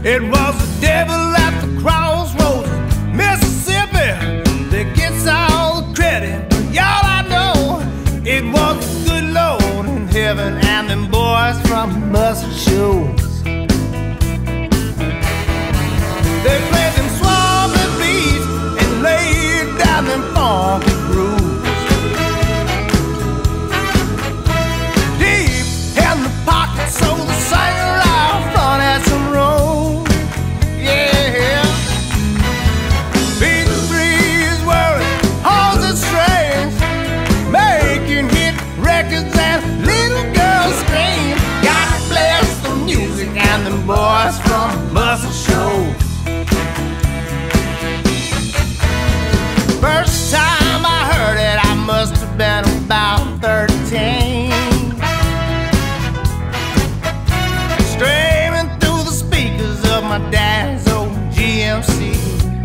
It was the devil at the crossroads, Mississippi, that gets all the credit. But y'all, I know it was the good Lord in heaven and them boys from Muscle Shoals. They played them swampy beats and laid down them funky grooves. Deep in the pocket, so the singer out front had some room. Yeah, beat the breeze, whirling horses strings, making hit records and little girls scream. God bless the music and them boys from Muscle Shoals. First time I heard it, I must have been about 13. Streaming through the speakers of my dad's old GMC.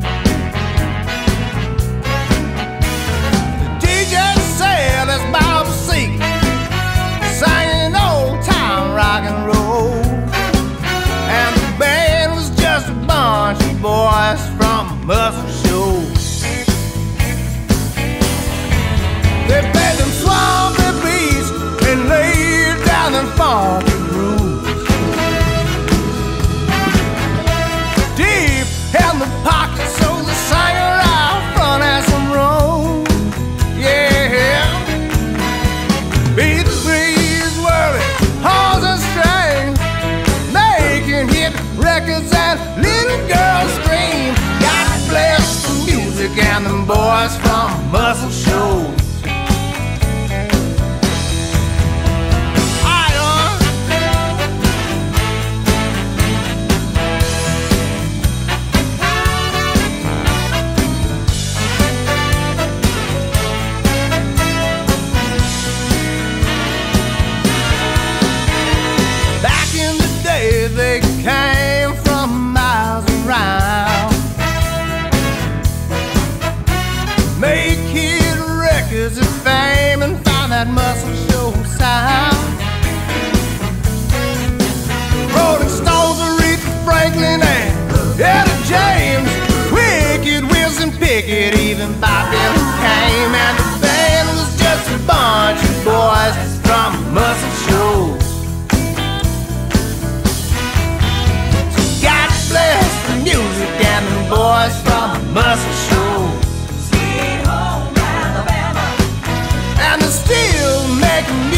The DJ said it's Bob Seger singing old time rock and roll, and the band was just a bunch of boys from Muscle Shoals. They played them swampy beats and laid down them funky grooves. Deep in the pocket, so the singer out front has some room. Yeah, beat the breeze, whirling horses strings, making hit records and little girls scream. God bless the music and them boys from Muscle Shoals. They came from miles around, make hit records of fame and found that Muscle Shoals sound. Rolling Stones, Aretha Franklin and Etta James, Wicked, Wilson Pickett, even Bob Dylan came, and the band was just a bunch of boys from Muscle Shoals. Bless the music and the boys from Muscle Shoals. Sweet home Alabama, and they're still making music.